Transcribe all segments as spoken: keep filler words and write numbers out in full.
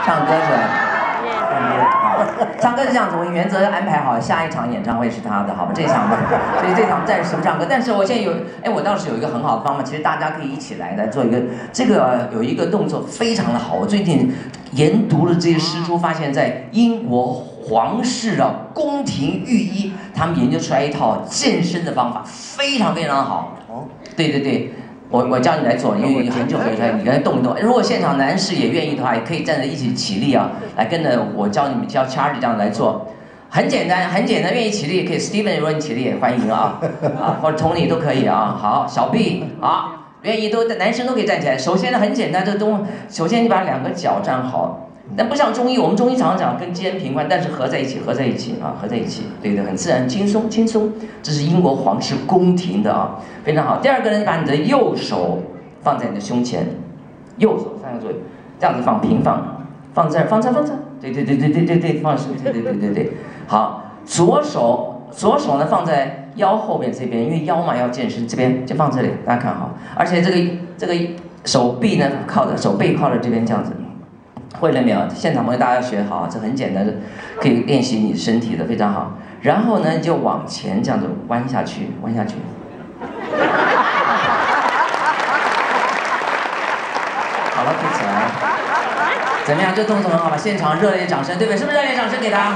唱歌是吧？唱歌是这样子，我原则安排好，下一场演唱会是他的，好吧？这场吧，所以这场暂时不唱歌。但是我现在有，哎，我倒是有一个很好的方法，其实大家可以一起来来做一个，这个有一个动作非常的好。我最近研读了这些诗书，发现在英国皇室的宫廷御医，他们研究出来一套健身的方法，非常非常好。哦，对对对。我我叫你来做，因为很久没看，你来动一动。如果现场男士也愿意的话，也可以站在一起起立啊，来跟着我教你们教 Charlie 这样来做，很简单，很简单。愿意起立也可以 ，Steven 如果你起立也欢迎啊，啊或者 Tony 都可以啊。好，小 B 啊，愿意都男生都可以站起来。首先呢很简单，这东首先你把两个脚站好。但不像中医，我们中医常常讲跟肩平宽，但是合在一起，合在一起啊，合在一起，对的，很自然，轻松轻松。这是英国皇室宫廷的啊，非常好。第二个呢，把你的右手放在你的胸前，右手三个左右，这样子放平放，放这儿，放这儿，放这儿，对对对对对对对，放对对对对对，好，左手左手呢放在腰后面这边，因为腰嘛要健身，这边就放这里，大家看好，而且这个这个手臂呢靠着手背靠着这边这样子。会了没有？现场朋友大家学好，这很简单的，可以练习你身体的，非常好。然后呢，你就往前这样子弯下去，弯下去。好了，可以起来。怎么样？这动作很好吧？现场热烈掌声，对不对？是不是热烈掌声给他？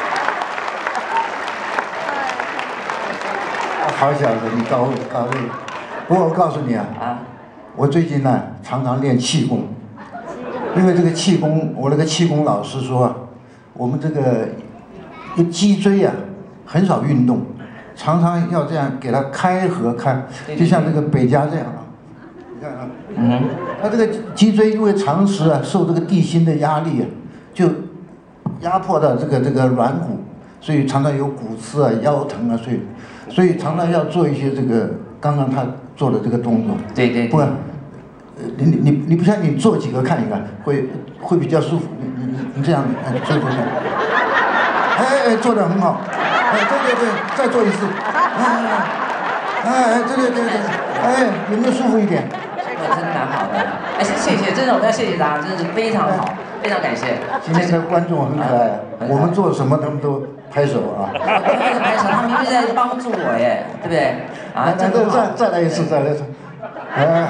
好小子，你高高位。不过我告诉你啊，啊，我最近呢常常练气功。因为这个气功，我那个气功老师说，我们这个脊椎啊很少运动，常常要这样给它开合开，就像这个北家这样啊，你看啊，嗯，他这个脊椎因为长时啊受这个地心的压力啊，就压迫到这个这个软骨，所以常常有骨刺啊、腰疼啊，所以所以常常要做一些这个刚刚他做的这个动作， 对对， 不然。你你你你不相信，你做几个看一看，会会比较舒服。你你你你这样，哎，做做做，哎哎，做得很好，哎，对对对，再做一次，哎哎哎，对对对对，哎，有没有舒服一点？ 这个真的蛮好的，哎，谢谢，真的我们要谢谢大家，真的是非常好，非常感谢。 今天的观众很可爱，我们做什么他们都拍手啊。 拍手，他们一直在帮助我耶，对不对？啊， 再再再来一次，再来一次。哎，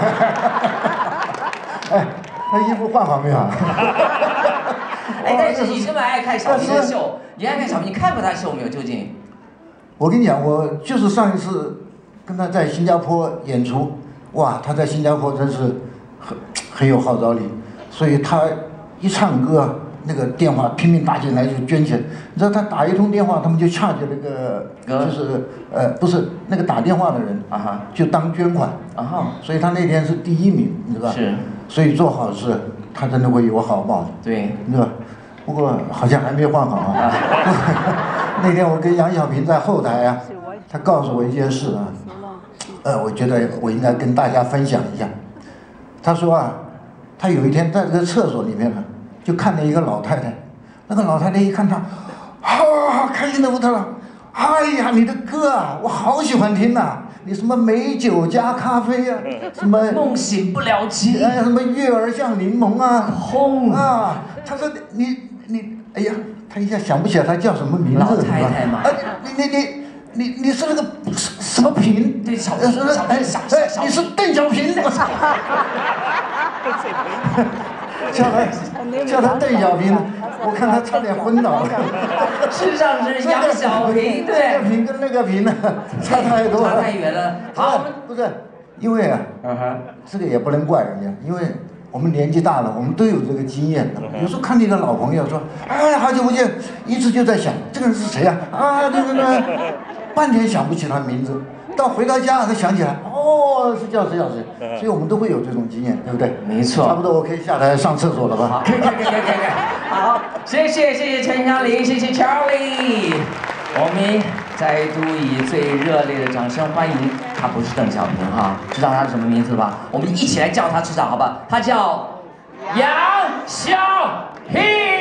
哎，那衣服换好没有？ 哎，但是你这么爱看小平的秀，你爱看小平，你看过他秀没有？究竟？ 我跟你讲，我就是上一次跟他在新加坡演出，哇，他在新加坡真是很很有号召力，所以他一唱歌，那个电话拼命打进来就捐钱。你知道他打一通电话，他们就掐着那个，就是呃不是那个打电话的人啊哈，就当捐款啊哈，所以他那天是第一名，你知道吧？是。所以做好事，他真的会有好报的。对，你知道。不过好像还没换好啊。那天我跟杨小平在后台啊，他告诉我一件事啊，呃，我觉得我应该跟大家分享一下。他说啊，他有一天在这个厕所里面呢，就看见一个老太太，那个老太太一看他，啊，开心的不得了，哎呀，你的歌啊，我好喜欢听呐、啊。你什么美酒加咖啡啊，什么梦醒不了情， 哎，什么月儿像柠檬啊， 轰啊！他说你你，哎呀，他一下想不起来他叫什么名字。 老太太嘛。 哎，你你你你你是那个什么平？ 对，小小哎小哎，你是邓小平。叫他叫他邓小平，我看他差点昏倒了。 事实上是杨小平，对， 这个平跟那个平呢，差太多了， 差太远了。好， 不是，因为啊，这个也不能怪人家，因为我们年纪大了，我们都有这个经验的。有时候看见一个老朋友说，哎，好久不见，一直就在想这个人是谁啊？啊，对对对，半天想不起他名字。到回到家才想起来，哦，是叫谁叫谁，所以我们都会有这种经验，对不对？ 没错。 差不多，我可以下台上厕所了吧？ 可以可以可以可以可以。好，谢谢谢谢陈香玲，谢谢 Charlie， 我们再度以最热烈的掌声欢迎他，不是邓小平哈，知道他是什么名字吧？我们一起来叫他出场，好吧？他叫杨小平。